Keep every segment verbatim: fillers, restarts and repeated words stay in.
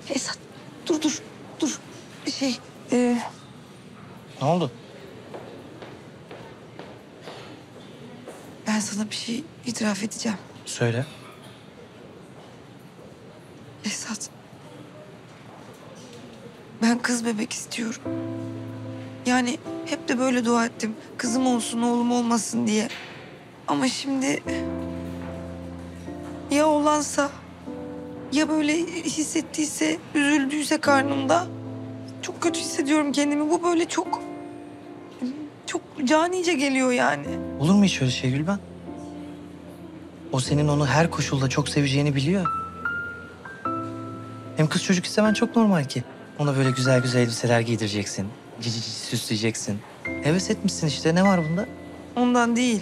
Esat dur dur dur. Şey e, Ne oldu? ben sana bir şey itiraf edeceğim. Söyle. Esat. Ben kız bebek istiyorum. Yani hep de böyle dua ettim. Kızım olsun oğlum olmasın diye. Ama şimdi ya oğlansa ya böyle hissettiyse, üzüldüyse karnımda çok kötü hissediyorum kendimi. Bu böyle çok çok canice geliyor yani. Olur mu hiç öyle şey Gülben? O senin onu her koşulda çok seveceğini biliyor. Hem kız çocuk istemen çok normal ki. Ona böyle güzel güzel elbiseler giydireceksin. Cici cici süsleyeceksin. Heves etmişsin işte. Ne var bunda? Ondan değil.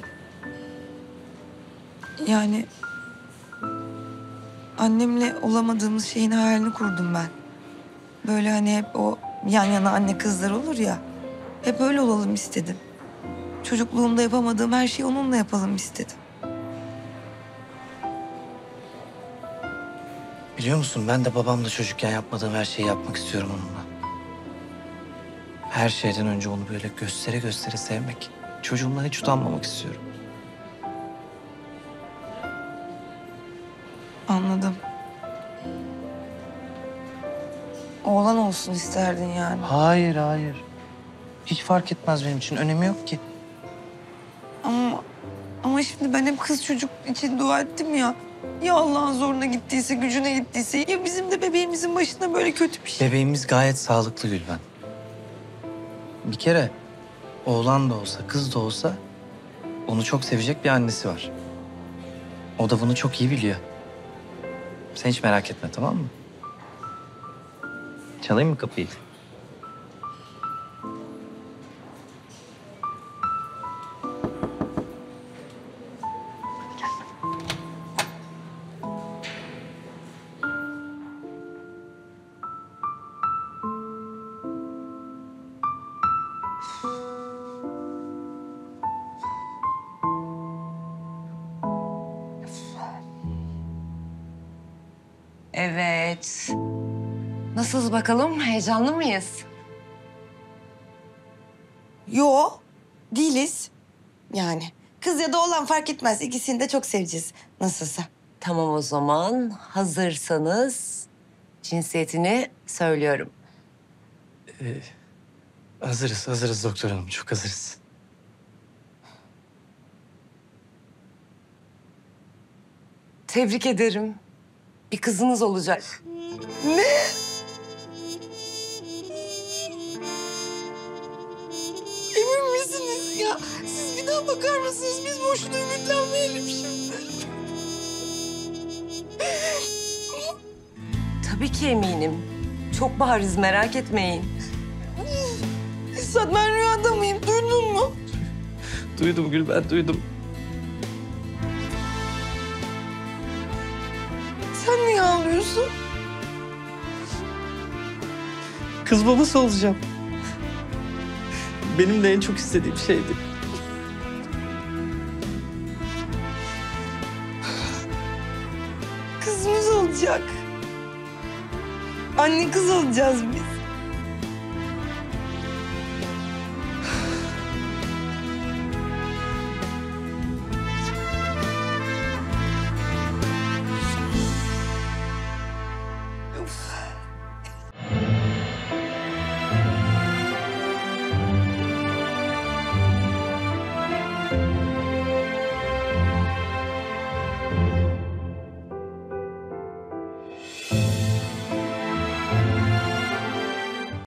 Yani annemle olamadığımız şeyin hayalini kurdum ben. Böyle hani hep o yan yana anne kızlar olur ya. Hep öyle olalım istedim. Çocukluğumda yapamadığım her şeyi onunla yapalım istedim. Biliyor musun ben de babamla çocukken yapmadığım her şeyi yapmak istiyorum onunla. Her şeyden önce onu böyle göstere göstere sevmek. Çocuğumdan hiç utanmamak istiyorum. Anladım. Oğlan olsun isterdin yani. Hayır, hayır. Hiç fark etmez benim için. Önemi yok ki. Ama ama şimdi ben hep kız çocuk için dua ettim ya. Ya Allah'ın zoruna gittiyse, gücüne gittiyse ya bizim de bebeğimizin başına böyle kötü bir şey. Bebeğimiz gayet sağlıklı Gülben. Bir kere oğlan da olsa, kız da olsa onu çok sevecek bir annesi var. O da bunu çok iyi biliyor. Sen hiç merak etme, tamam mı? Çalayım mı kapıyı? Evet. Nasılız bakalım? Heyecanlı mıyız? Yo, değiliz. Yani kız ya da oğlan fark etmez. İkisini de çok seveceğiz nasılsa. Tamam o zaman. Hazırsanız cinsiyetini söylüyorum. Hazırız, hazırız doktor hanım. Çok hazırız. Tebrik ederim. Bir kızınız olacak. Emin misiniz ya? Siz bir daha bakar mısınız? Biz boşuna ümitlenmeyelim şimdi. Tabii ki eminim. Çok bariz, merak etmeyin. Esat ben rüyada mıyım? Duydun mu? Duydum Gülben, duydum. Sen niye ağlıyorsun? Kız babası olacağım. Benim de en çok istediğim şeydi. Kızımız olacak. Anne kız olacağız biz. Of.